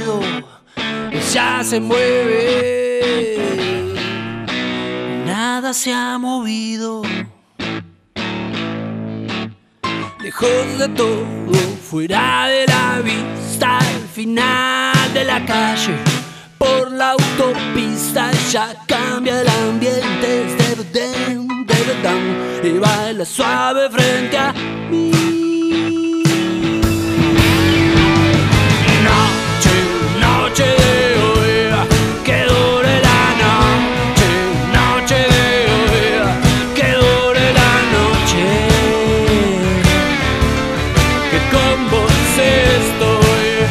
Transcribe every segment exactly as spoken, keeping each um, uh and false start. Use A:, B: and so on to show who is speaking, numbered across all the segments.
A: movido, ella se mueve, nada se ha movido. Lejos de todo, fuera de la vista, al final de la calle, por la autopista, ya cambia el ambiente, y baila suave frente a mí. Noche, noche de hoy, que dure la noche, noche de hoy, que dure la noche, que con vos estoy.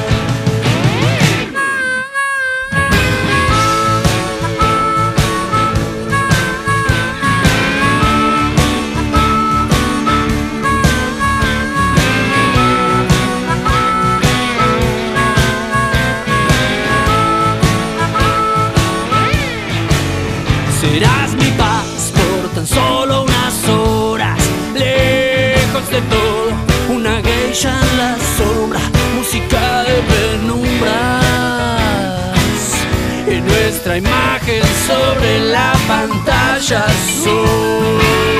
A: Serás mi paz por tan solo unas horas, lejos de todo, una geisha en la sombra, música de penumbras, y nuestra imagen sobre la pantalla azul.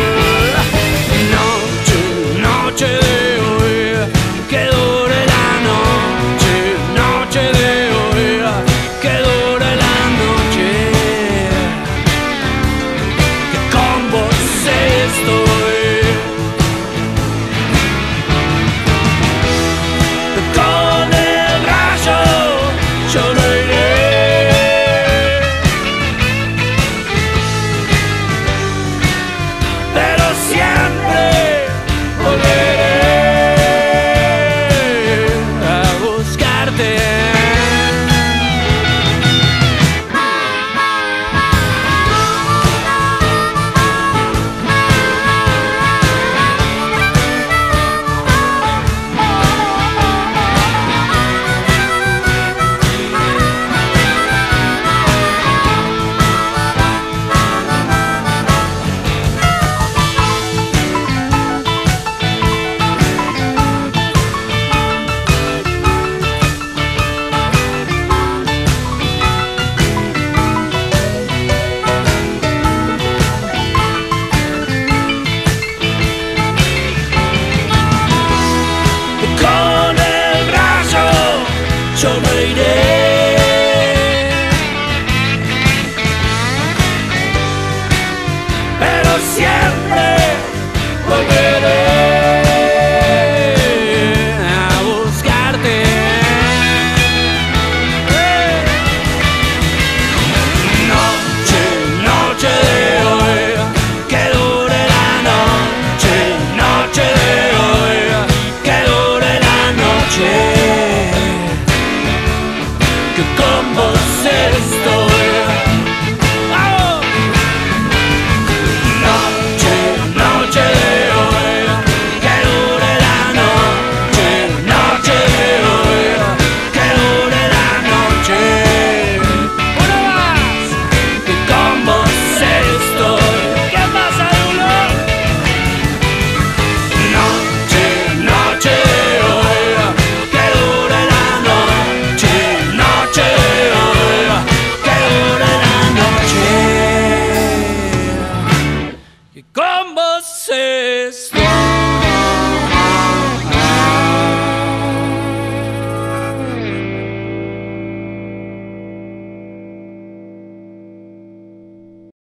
A: Noche, noche de hoy, que dure la noche, noche de hoy, que dure la noche. Con el rayo yo no iré, pero siempre volveré a buscarte. Yo no iré, pero siempre volveré a buscarte. Noche, noche de hoy, que dure la noche, noche de hoy, que dure la noche, que con vos es